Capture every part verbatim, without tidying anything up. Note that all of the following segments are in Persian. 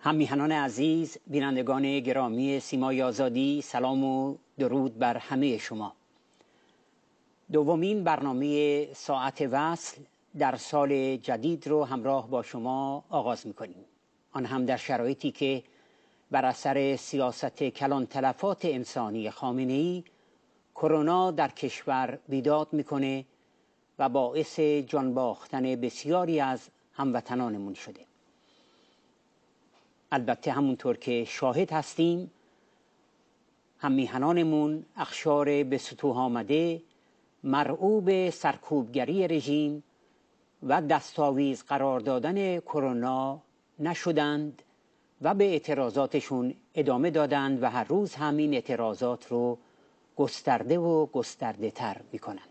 هم میهنان عزیز، بینندگان گرامی سیمای آزادی، سلام و درود بر همه شما. دومین برنامه ساعت وصل در سال جدید رو همراه با شما آغاز میکنیم، آن هم در شرایطی که بر اثر سیاست کلان تلفات انسانی خامنه‌ای کرونا در کشور بیداد میکنه و باعث جان باختن بسیاری از هموطنانمون شده. البته همونطور که شاهد هستیم، هم میهنانمون اخشار به سطوح آمده مرعوب سرکوبگری رژیم و دستاویز قرار دادن کرونا نشدند و به اعتراضاتشون ادامه دادند و هر روز همین اعتراضات رو گسترده و گسترده تر می کنند.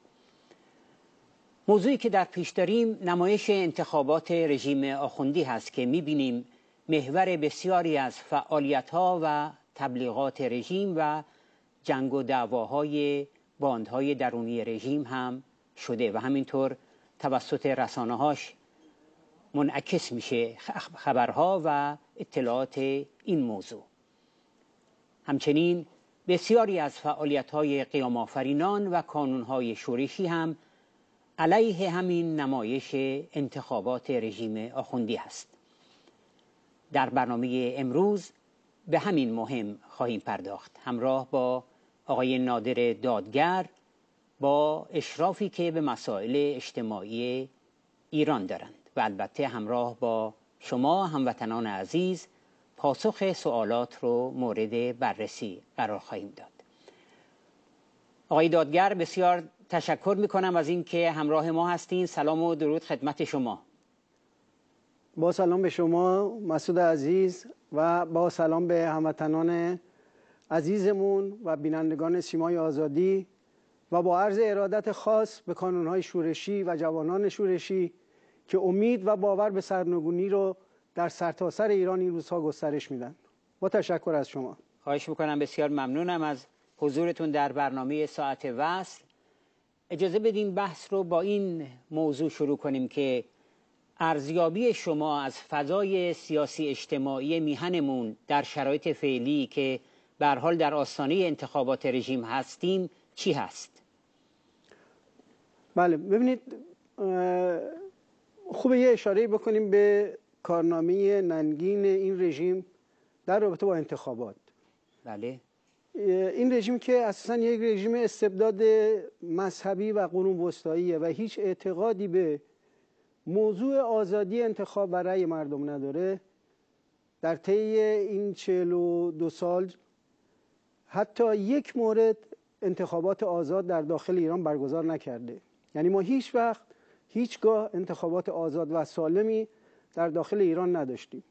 موضوعی که در پیش داریم نمایش انتخابات رژیم آخوندی هست که می بینیم محور بسیاری از فعالیت‌ها و تبلیغات رژیم و جنگ و دعواهای باندهای درونی رژیم هم شده و همینطور توسط رسانه‌هاش منعکس میشه خبرها و اطلاعات این موضوع. همچنین بسیاری از فعالیت‌های قیام آفرینان و کانون‌های شورشی هم علیه همین نمایش انتخابات رژیم آخوندی است. در برنامه امروز به همین مهم خواهیم پرداخت، همراه با آقای نادر دادگر، با اشرافی که به مسائل اجتماعی ایران دارند و البته همراه با شما هموطنان عزیز پاسخ سوالات رو مورد بررسی قرار خواهیم داد. آقای دادگر، بسیار تشکر میکنم از اینکه همراه ما هستین. سلام و درود خدمت شما. با سلام به شما مسعود عزیز و با سلام به هموطنان عزیزمون و بینندگان سیمای آزادی و با عرض ارادت خاص به کانونهای شورشی و جوانان شورشی که امید و باور به سرنگونی رو در سرتاسر ایران این روزها گسترش میدن. با تشکر از شما. خواهش میکنم، بسیار ممنونم از حضورتون در برنامه ساعت وصل. اجازه بدین بحث رو با این موضوع شروع کنیم که ارزیابی شما از فضای سیاسی اجتماعی میهنمون در شرایط فعلی که به هر حال در آستانه انتخابات رژیم هستیم چی هست؟ بله، ببینید خوبه یه اشاره بکنیم به کارنامه ننگین این رژیم در رابطه با انتخابات. بله. این رژیم که اساساً یک رژیم استبداد مذهبی و قرون وسطاییه و هیچ اعتقادی به موضوع آزادی انتخاب و رأی مردم نداره، در طی این چهل و دو سال حتی یک مورد انتخابات آزاد در داخل ایران برگزار نکرده. یعنی ما هیچ وقت هیچگاه انتخابات آزاد و سالمی در داخل ایران نداشتیم.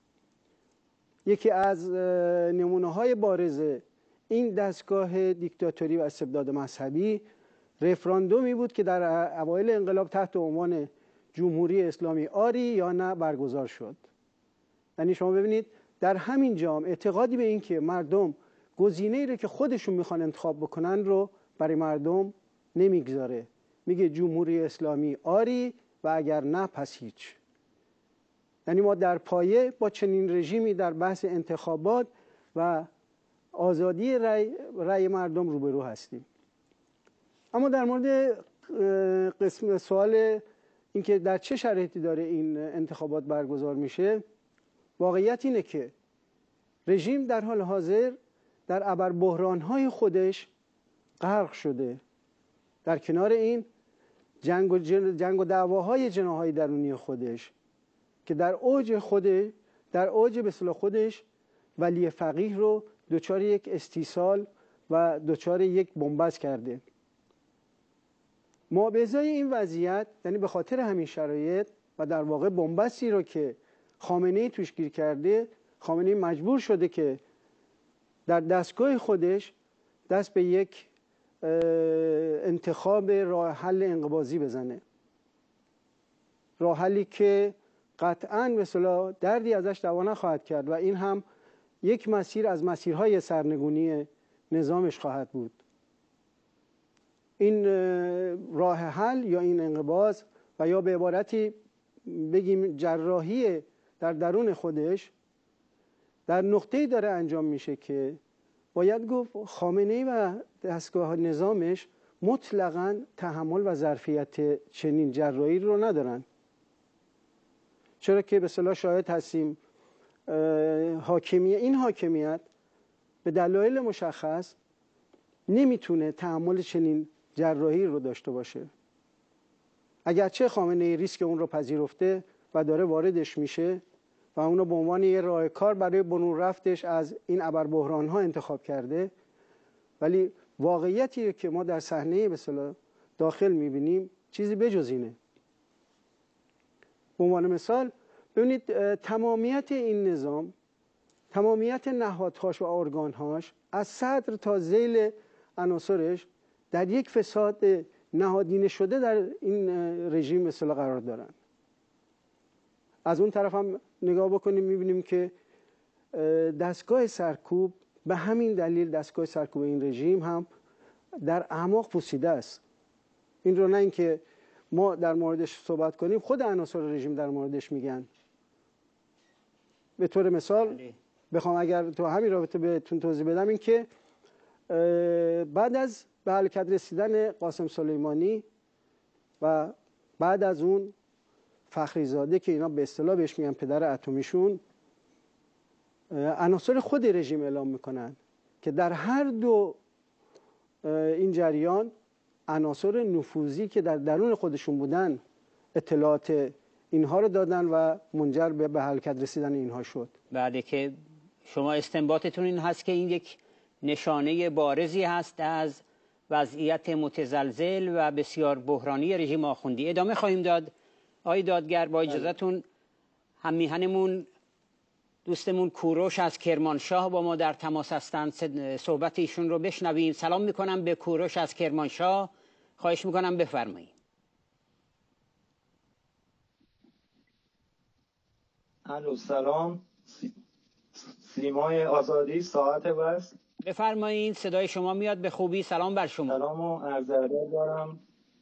یکی از نمونه‌های بارز این دستگاه دیکتاتوری و استبداد مذهبی رفراندومی بود که در اوایل انقلاب تحت عنوان جمهوری اسلامی آری یا نه برگزار شد. یعنی شما ببینید در همین جام اعتقادی به این که مردم گزینه‌ای رو که خودشون میخوان انتخاب بکنن رو برای مردم نمیگذاره، میگه جمهوری اسلامی آری و اگر نه پس هیچ. یعنی ما در پایه با چنین رژیمی در بحث انتخابات و آزادی رأی رأی مردم روبرو هستیم. اما در مورد قسم سوال اینکه در چه شرایطی داره این انتخابات برگزار میشه، واقعیت اینه که رژیم در حال حاضر در ابربحران‌های خودش غرق شده. در کنار این جنگ و, جنگ و دعواهای جناح‌های درونی خودش که در اوج خودش در اوج به اصطلاح خودش ولی فقیه رو دچار یک استیصال و دچار یک بنبست کرده. ما به ازای این وضعیت، یعنی به خاطر همین شرایط و در واقع بنبستی رو که خامنه‌ای توش گیر کرده، خامنه‌ای مجبور شده که در دستگاه خودش دست به یک انتخاب راه حل انقباضی بزنه. راه حلی که قطعاً به اصطلاح دردی ازش دوا نخواهد کرد و این هم یک مسیر از مسیرهای سرنگونی نظامش خواهد بود. این راه حل یا این انقباض و یا به عبارتی بگیم جراحی در درون خودش در نقطه‌ای داره انجام میشه که باید گفت خامنه‌ای و دستگاه نظامش مطلقاً تحمل و ظرفیت چنین جراحی رو ندارن. چرا که به اصطلاح شاهد هستیم حاکمیت این حاکمیت به دلایل مشخص نمیتونه تحمل چنین جراحی رو داشته باشه. اگرچه خامنه‌ای ریسک اون رو پذیرفته و داره واردش میشه و اونو به عنوان یه راهکار برای برون رفتش از این ابربحران ها انتخاب کرده، ولی واقعیتی که ما در صحنه به اصطلاح داخل میبینیم چیزی بجز اینه. به عنوان مثال ببینید تمامیت این نظام، تمامیت نهادهاش و ارگانهاش از صدر تا ذیل عناصرش در یک فساد نهادینه شده در این رژیم به اصطلاح قرار دارن. از اون طرف هم نگاه بکنیم میبینیم که دستگاه سرکوب به همین دلیل دستگاه سرکوب این رژیم هم در اعماق پوسیده است. این رو نه اینکه ما در موردش صحبت کنیم، خود عناصر رژیم در موردش میگن. به طور مثال بخوام اگر تو همین رابطه بهتون توضیح بدم، این که بعد از به حرکت رسیدن قاسم سلیمانی و بعد از اون فخریزاده که اینا به اصطلاح بهش میگن پدر اتمیشون، عناصر خود رژیم اعلام میکنن که در هر دو این جریان عناصر نفوذی که در درون خودشون بودن اطلاعات اینها رو دادن و منجر به به حرکت رسیدن اینها شد. بعد که شما استنباطتون این هست که این یک نشانه بارزی هست از وضعیت متزلزل و بسیار بحرانی رژیم آخوندی. ادامه خواهیم داد. آقای دادگر با اجازهتون هم میهنمون دوستمون کوروش از کرمانشاه با ما در تماس هستند، صحبت ایشون رو بشنویم. سلام میکنم به کوروش از کرمانشاه، خواهش میکنم بفرمایید. الو سلام، سیمای آزادی ساعت وست. بفرمایید، صدای شما میاد به خوبی. سلام بر شما. سلام و عرض ادب دارم.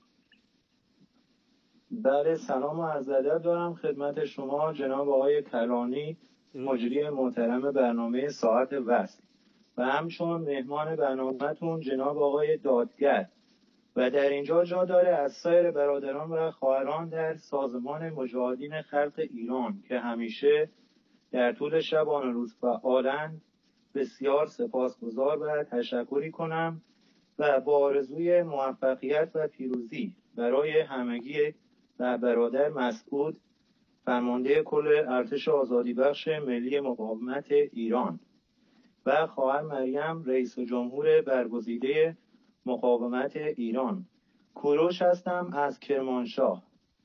بله سلام و عرض ادب دارم خدمت شما جناب آقای کلانی، مجری محترم برنامه ساعت وست، و همچون مهمان برنامه‌تون جناب آقای دادگر. و در اینجا جا داره از سایر برادران و خواهران در سازمان مجاهدین خلق ایران که همیشه در طول شبانه روز فعالند بسیار سپاسگزار و تشکری کنم و با آرزوی موفقیت و پیروزی برای همگی و برادر مسعود، فرمانده کل ارتش آزادی بخش ملی مقاومت ایران، و خواهر مریم رئیس جمهور برگزیده مقاومت ایران، کوروش هستم از کرمانشاه.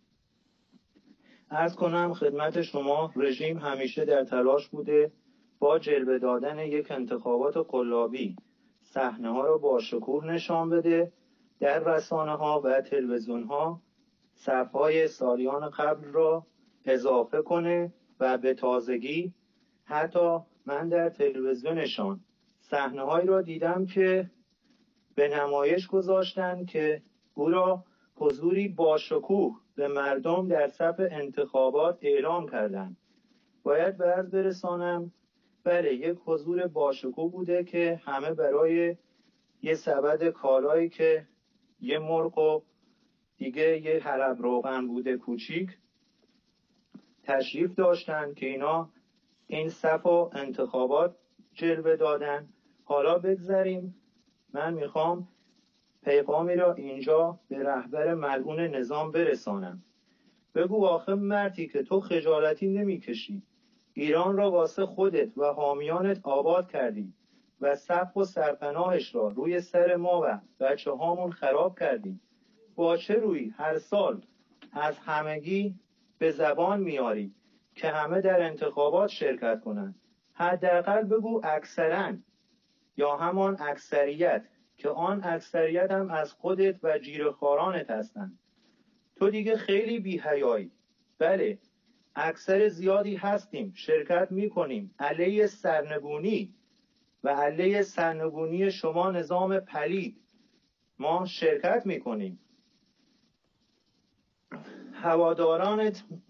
عرض کنم خدمت شما رژیم همیشه در تلاش بوده با جلوه دادن یک انتخابات قلابی صحنه ها را با شکوه نشان بده، در رسانه ها و تلویزیون ها صفهای سالیان قبل را اضافه کنه و به تازگی حتی من در تلویزیونشان صحنه هایی را دیدم که به نمایش گذاشتن که او را حضوری با شکوه به مردم در صف انتخابات اعلام کردند. باید به عرض برسانم بله یک حضور با شکوه بوده که همه برای یه سبد کالایی که یه مرغ و دیگه یه حلب روغن بوده کوچیک تشریف داشتن که اینا این صف و انتخابات جلوه دادن. حالا بگذاریم، من میخوام پیغامی را اینجا به رهبر ملعون نظام برسانم. بگو آخه مردی که تو خجالتی نمیکشی، ایران را واسه خودت و حامیانت آباد کردی و سقف و سرپناهش را روی سر ما و بچه هامون خراب کردی، با چه روی هر سال از همگی به زبان میاری که همه در انتخابات شرکت کنند؟ حداقل بگو اکثرا یا همان اکثریت، که آن اکثریت هم از خودت و جیره‌خوارانت هستند. تو دیگه خیلی بی‌حیایی. بله اکثر زیادی هستیم، شرکت میکنیم علیه سرنگونی و علیه سرنگونی شما نظام پلید ما شرکت میکنیم. هوادارانت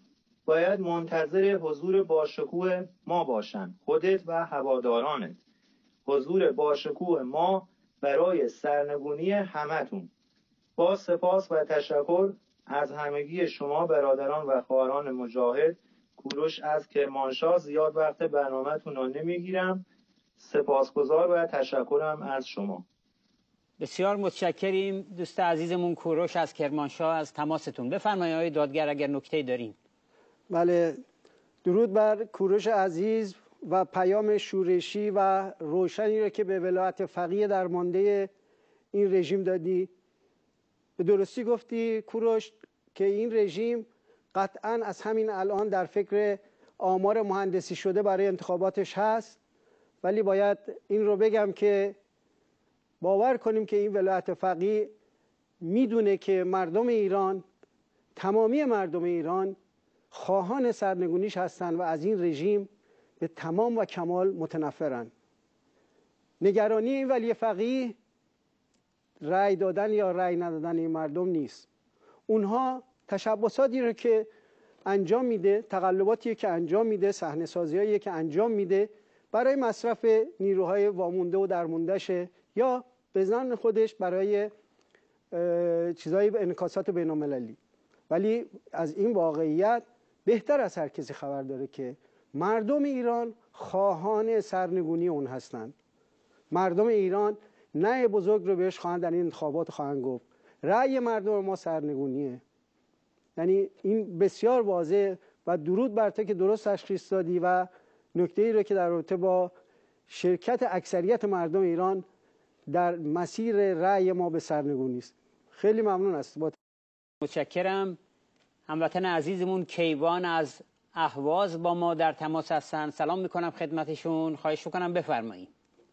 باید منتظر حضور باشکوه ما باشند، خودت و هوادارانت. حضور باشکوه ما برای سرنگونی همتون. با سپاس و تشکر از همگی شما برادران و خواهران مجاهد. کوروش از کرمانشاه. زیاد وقت برنامه‌تون رو نمیگیرم. سپاسگزار و تشکرم از شما. بسیار متشکریم دوست عزیزمون کوروش از کرمانشاه از تماستون. بفرمایید آقای دادگر اگر نکته‌ای دارین. بله، درود بر کوروش عزیز و پیام شورشی و روشنی رو که به ولایت فقیه درمانده این رژیم دادی. به درستی گفتی کوروش که این رژیم قطعا از همین الان در فکر آمار مهندسی شده برای انتخاباتش هست، ولی باید این رو بگم که باور کنیم که این ولایت فقیه میدونه که مردم ایران، تمامی مردم ایران خواهان سرنگونیش هستند و از این رژیم به تمام و کمال متنفرن. نگرانی این ولی فقیه رأی دادن یا رأی ندادن این مردم نیست. اونها تشبساتی رو که انجام میده، تقلباتی که انجام میده، صحنه سازیایی که انجام میده برای مصرف نیروهای وامونده و درموندهشه یا به ظن خودش برای چیزای انعکاسات بین‌المللی. ولی از این واقعیت بهتر از هر کسی خبر داره که مردم ایران خواهان سرنگونی اون هستند. مردم ایران نه بزرگ رو بهش خواهند در این انتخابات خواهند گفت. رأی مردم ما سرنگونیه. یعنی این بسیار واضح و درود بر تو که درست تشخیص دادی و نکته‌ای رو که در رابطه با شرکت اکثریت مردم ایران در مسیر رأی ما به سرنگونی است. خیلی ممنون است. با متشکرم. هموطن عزیزمون کیوان از اهواز با ما در تماس هستند. سلام میکنم خدمتشون. خواهش میکنم بفرمایید.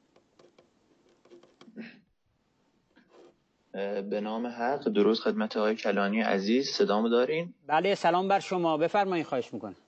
به نام حق. درود خدمت آقای کلانی عزیز. صدامو دارین؟ بله سلام بر شما. بفرمایید. خواهش میکنم.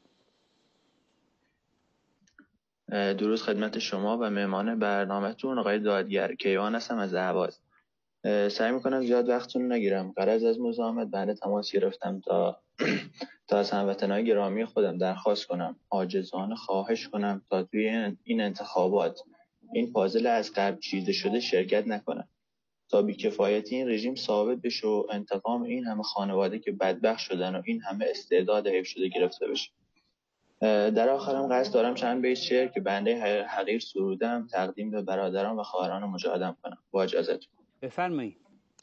درود خدمت شما و مهمان برنامه‌تون آقای دادگر. کیوان هستم از اهواز. سعی میکنم زیاد وقتتون نگیرم. غرض از مزاحمت بعد تماس گرفتم تا تا از هموطنان گرامی خودم درخواست کنم، عاجزانه خواهش کنم تا توی این انتخابات این پازل از قبل چیده شده شرکت نکنم تا بی‌کفایتی این رژیم ثابت بشه و انتقام این همه خانواده که بدبخت شدن و این همه استعداد حیف شده گرفته بشه. در آخرم قصد دارم چند بیت شعر که بنده حقیر سرودم تقدیم به برادران و خواهران مجاهدم کنم. با اجازهتون. بفرمایید.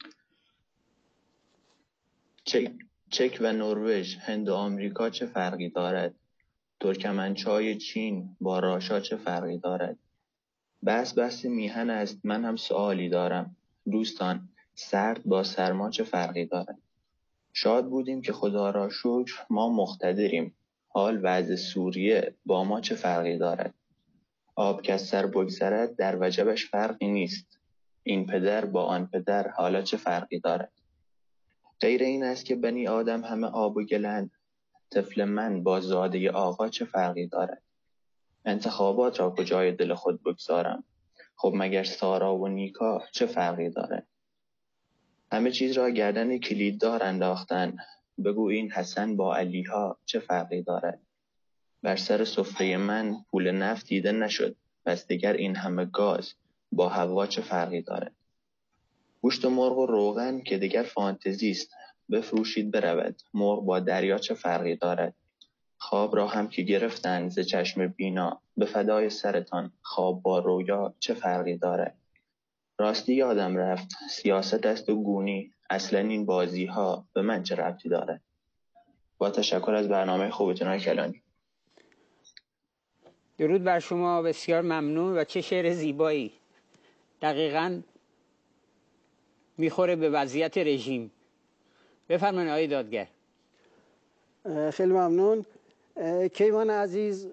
چک, چک و نروژ، هند و آمریکا چه فرقی دارد؟ ترکمنچای چین با راشا چه فرقی دارد؟ بس بس میهن است، من هم سوالی دارم. دوستان، سرد با سرما چه فرقی دارد؟ شاد بودیم که خدا را شکر ما مقتدریم. حال وضع سوریه با ما چه فرقی دارد؟ آب که از سر بگذرد در وجبش فرقی نیست. این پدر با آن پدر حالا چه فرقی دارد؟ غیر این است که بنی آدم همه آب و گلند. طفل من با زاده آقا چه فرقی دارد؟ انتخابات را کجای دل خود بگذارم؟ خب مگر سارا و نیکا چه فرقی دارد؟ همه چیز را گردن کلیددار انداختن. بگو این حسن با علیها چه فرقی دارد؟ بر سر سفره من پول نفت دیده نشد، پس دیگر این همه گاز با هوا چه فرقی دارد؟ گوشت مرغ و روغن که دیگر فانتزی است، بفروشید برود. مرغ با دریا چه فرقی دارد؟ خواب را هم که گرفتند ز چشم بینا، به فدای سرتان خواب با رویا چه فرقی دارد؟ راستی یادم رفت، سیاست است و گونی، اصلا این بازی ها به من چه ربطی دارد؟ با تشکر از برنامه خوبتون های کلانی. درود بر شما. بسیار ممنون و چه شعر زیبایی. دقیقاً میخوره به وضعیت رژیم. بفرمایید آقای دادگر. خیلی ممنون. کیوان عزیز،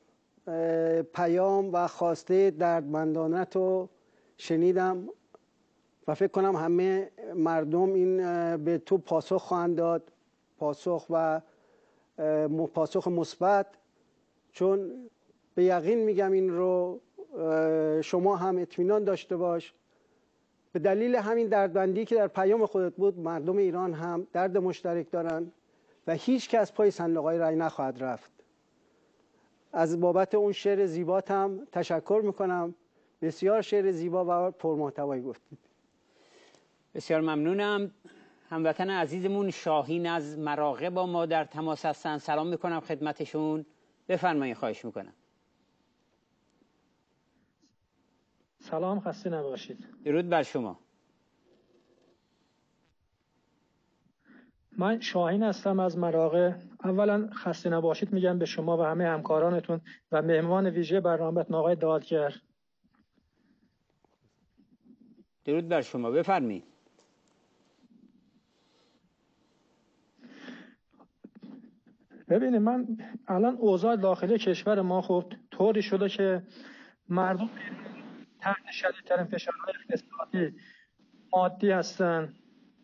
پیام و خواسته دردمندانت رو شنیدم و فکر کنم همه مردم این به تو پاسخ خواهند داد، پاسخ و پاسخ مثبت، چون به یقین میگم این رو شما هم اطمینان داشته باش. به دلیل همین دردمندی که در پیام خودت بود، مردم ایران هم درد مشترک دارن و هیچ کس پای صندوق‌های رأی نخواهد رفت. از بابت اون شعر زیباتم تشکر میکنم. بسیار شعر زیبا و پرمحتوایی گفتید. بسیار ممنونم. هموطن عزیزمون شاهین از مراغه با ما در تماس هستن. سلام میکنم خدمتشون. بفرمایید، خواهش میکنم. سلام، خسته نباشید. درود بر شما. من شاهین هستم از مراغه. اولا خسته نباشید میگم به شما و همه همکارانتون و مهمان ویژه برنامه‌تون آقای دادگر. درود بر شما، بفرمایید. ببینید، من الان اوضاع داخلی کشور ما خب طوری شده که مردم تحت شدیدترین فشارهای اقتصادی مادی هستن.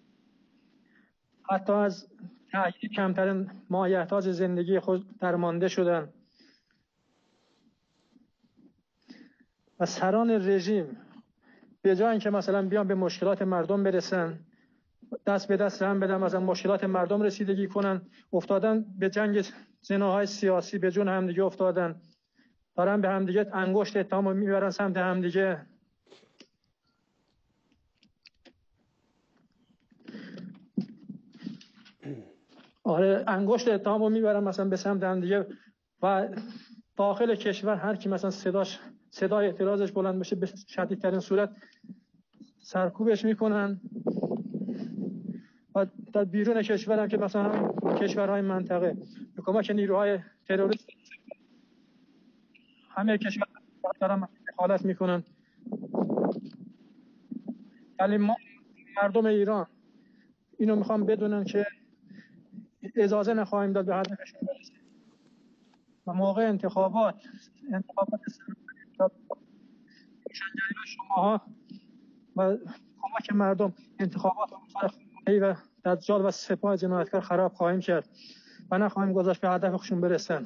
حتی از تأکید کمترین مایحتاج زندگی خود درمانده شدن و سران رژیم به جای اینکه مثلا بیان به مشکلات مردم برسن، دست به دست هم بدن، مثلا مشکلات مردم رسیدگی کنن، افتادن به جنگ زناهای سیاسی، به جون همدیگه افتادن، دارن به همدیگه انگشت اتهام میبرن سمت همدیگه. آره، انگشت اتهام رو میبرن مثلا به سمت همدیگه و داخل کشور هر کی مثلا صداش صدای اعتراضش بلند بشه به شدیدترین صورت سرکوبش میکنن. و در بیرون کشور هم که مثلا کشورهای منطقه به کمک نیروهای تروریست همه کشورها دارن دخالت میکنن. ولی ما مردم ایران اینو میخوام بدونن که اجازه نخواهیم داد به هدفشون برسه و موقع انتخابات انتخابات روشنگری شماها و کمک مردم انتخابات و دجال و سپاه جنایتکار خراب خواهیم کرد و نخواهیم گذاشت به هدفشون برسن.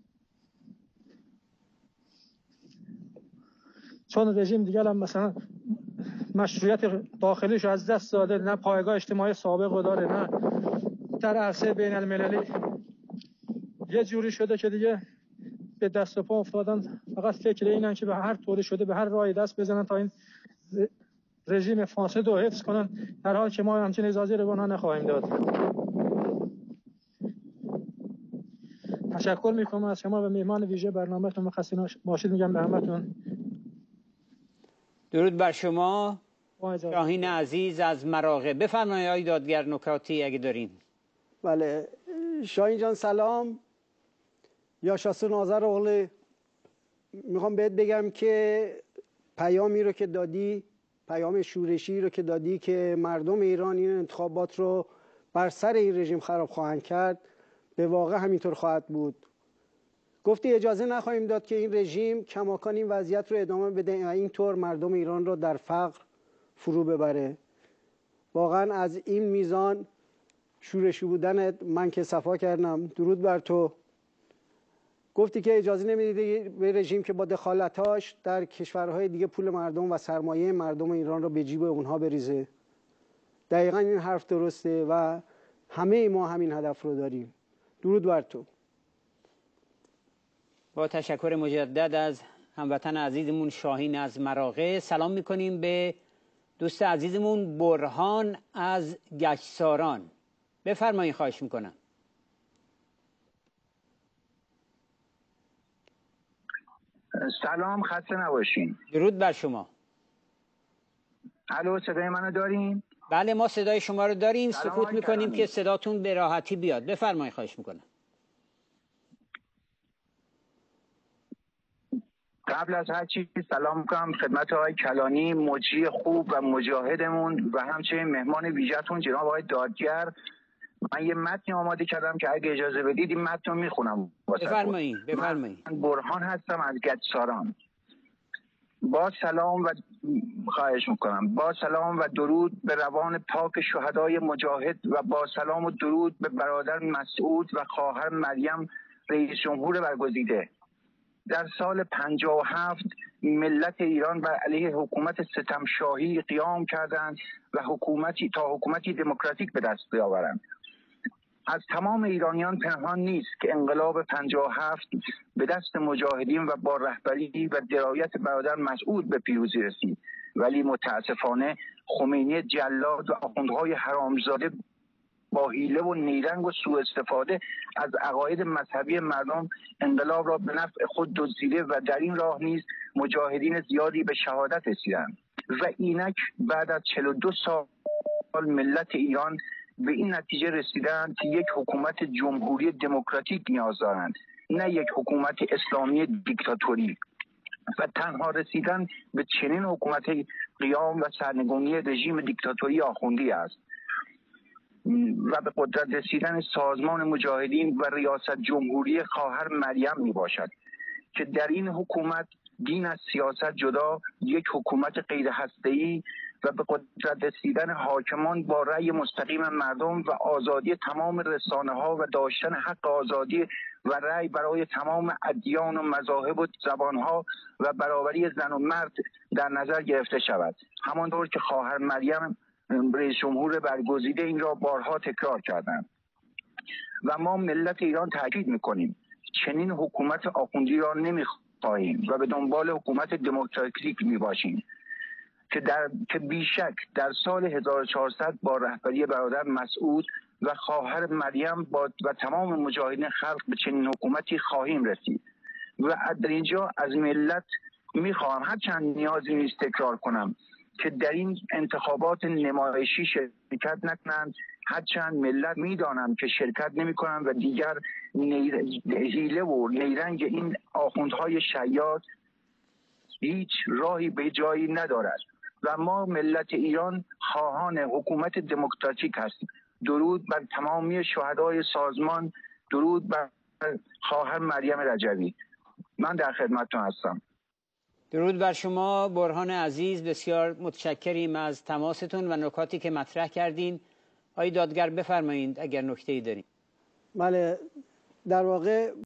چون رژیم دیگه هم مثلا مشروعیت داخلیش از دست داده، نه پایگاه اجتماعی سابق رو داره، نه در عرصه بین المللی یه جوری شده که دیگه به دست و پا افتادن. فقط فکر اینن که به هر طوری شده به هر راهی دست بزنن تا این رژیم فاسد رو حفظ کنن، در حالی که ما همچین اجازه رو به اونها نخواهیم داد. تشکر میکنم از شما و مهمان ویژه برنامه‌تون. خسته باشید میگم به همتون. درود بر شما شاهین عزیز از مراغه. بفرمایید آقای دادگر، نکاتی اگه دارین. بله شاهین جان سلام. یا شاسو ناظر اغلی، میخوام بهت بگم که پیامی رو که دادی، پیام شورشی رو که دادی که مردم ایران این انتخابات رو بر سر این رژیم خراب خواهند کرد، به واقع همینطور خواهد بود. گفتی اجازه نخواهیم داد که این رژیم کماکان این وضعیت رو ادامه بده و اینطور مردم ایران رو در فقر فرو ببره. واقعا از این میزان شورشی بودنت من که صفا کردم. درود بر تو. گفتی که اجازه نمیدید به رژیم که با دخالتاش در کشورهای دیگه پول مردم و سرمایه مردم ایران رو به جیب اونها بریزه. دقیقا این حرف درسته و همه ما همین هدف رو داریم. درود بر تو. با تشکر مجدد از هموطن عزیزمون شاهین از مراغه، سلام میکنیم به دوست عزیزمون برهان از گچساران. بفرمایید، خواهش میکنم. سلام، خسته نباشین. درود بر شما. الو، صدای منو دارین؟ بله ما صدای شما رو داریم. سکوت میکنیم کلامی. که صداتون به راحتی بیاد. بفرمایید، خواهش میکنم. قبل از هر چیز سلام میکنم خدمت آقای کلانی، مجری خوب و مجاهدمون و همچنین مهمان ویژه‌تون جناب آقای دادگر. من یه متن آماده کردم که اگه اجازه بدید این متن رو میخونم. بفرمایید بفرمایید. من برهان هستم از گچساران. با سلام و خواهش میکنم با سلام و درود به روان پاک شهدای مجاهد و با سلام و درود به برادر مسعود و خواهر مریم رئیس جمهور برگزیده. در سال پنجاه و هفت ملت ایران بر علیه حکومت ستمشاهی قیام کردند و حکومتی تا حکومتی دموکراتیک به دست بیاورند. از تمام ایرانیان پنهان نیست که انقلاب پنجاه و هفت به دست مجاهدین و با رهبری و درایت برادر مسعود به پیروزی رسید، ولی متاسفانه خمینی جلاد و آخوندهای حرامزاده با حیله و نیرنگ و سوء استفاده از عقاید مذهبی مردم انقلاب را به نفع خود دزدیده و در این راه نیز مجاهدین زیادی به شهادت رسیدند و اینک بعد از چهل و دو سال ملت ایران به این نتیجه رسیدند که یک حکومت جمهوری دموکراتیک نیاز دارند، نه یک حکومت اسلامی دیکتاتوری، و تنها رسیدن به چنین حکومت قیام و سرنگونی رژیم دیکتاتوری آخوندی است و به قدرت رسیدن سازمان مجاهدین و ریاست جمهوری خواهر مریم می باشد که در این حکومت دین از سیاست جدا، یک حکومت غیر هسته‌ای و به قدرت رسیدن حاکمان با رأی مستقیم مردم و آزادی تمام رسانه ها و داشتن حق آزادی و رأی برای تمام ادیان و مذاهب و زبان ها و برابری زن و مرد در نظر گرفته شود، همانطور که خواهر مریم رئیس جمهور برگزیده این را بارها تکرار کردند. و ما ملت ایران تاکید میکنیم چنین حکومت آخوندی را نمیخواهیم و به دنبال حکومت دموکراتیک میباشیم که در که بیشک در سال هزار و چهارصد با رهبری برادر مسعود و خواهر مریم با و تمام مجاهدین خلق به چنین حکومتی خواهیم رسید. و در اینجا از ملت میخواهم، هرچند نیازی نیست تکرار کنم، که در این انتخابات نمایشی شرکت نکنند، هرچند ملت میدانم که شرکت نمی‌کنند و دیگر حیله و نیرنگ این آخوندهای شیاد هیچ راهی به جایی ندارد و ما ملت ایران خواهان حکومت دموکراتیک هستیم. درود بر تمامی شهدای سازمان، درود بر خواهر مریم رجوی. من در خدمتتون هستم. درود بر شما برهان عزیز، بسیار متشکریم از تماستون و نکاتی که مطرح کردین. آقای دادگر بفرمایید اگر نکته‌ای دارین. بله، در واقع